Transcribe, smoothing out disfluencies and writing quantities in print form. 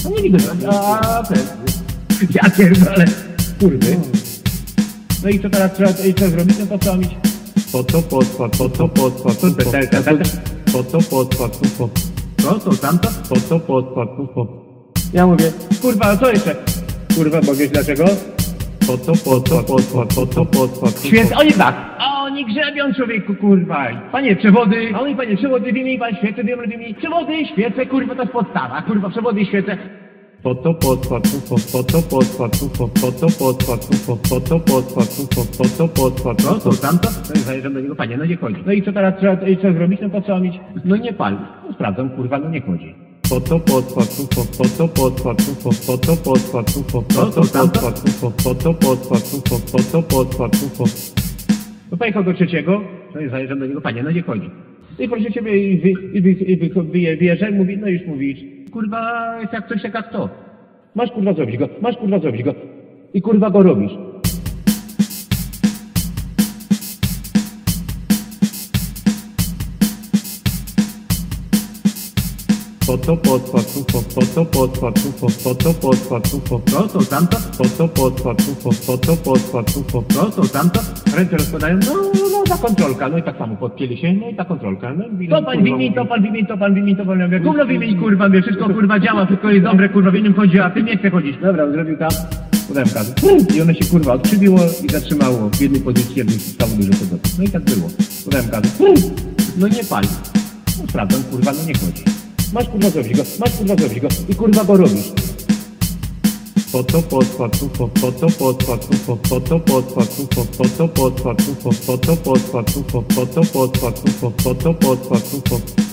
No nie widać, a ten... Ja pierdolę, kurwy. No i co teraz trzeba zrobić? No to co mieć? Foto, podkład, foto, podkład, foto, podkład, Co, to tamto? foto, podkład, Ja mówię, kurwa, co jeszcze? Kurwa, bo wiesz dlaczego? foto, podkład, foto, podkład, Świece, oni tak, a oni grzebią człowieku, kurwa. Panie przewody, a oni panie przewody wymień, pan świece wymień, przewody, świece, kurwa, to jest podstawa, kurwa, przewody, świece. foto, podkład, foto, podkład, foto, podkład, foto, podkład, foto, podkład, No, to tamto? No i zajeżdżam do niego, panie, no nie chodzi. No i co teraz trzeba zrobić? No to trzeba mieć, no nie pal. No sprawdzam, kurwa, no nie chodzi. foto, podkład, foto, podkład, foto, podkład, foto, podkład, foto, podkład, foto, podkład, No pojechał do trzeciego, no i zajeżdżam do niego, panie, no nie chodzi. No i proszę ciebie, wyjeżdża i mówi, no już mówisz, kurwa, jest jak coś jak to. Masz kurwa zrobić go. I kurwa go robisz. foto, podkład, foto, podkład, foto, podkład, No, to tamto? foto, podkład, foto, podkład, No, to tamto? Ręce rozkładają, no ta kontrolka, no i tak samo podpięli się, no i ta kontrolka, no i to pan wymień, ja mówię, gówno wymień, kurwa, mówię, wszystko kurwa działa, wszystko jest dobre, kurwa, w innym chodzi, a ty nie chce chodzić. Dobra, on zrobił tam, podałem kazę. I ono się kurwa odkrzywiło i zatrzymało w jednej pozycji, jakby stało dużo podobnych. No i tak było. Podałem kazę. No nie pali. No sprawdzam, kurwa, no nie chodzi. Masz kurwa zrobić go i kurwa go robisz. foto, podkład, foto, podkład, foto, podkład, foto, podkład, foto, podkład, foto, podkład, foto, podkład,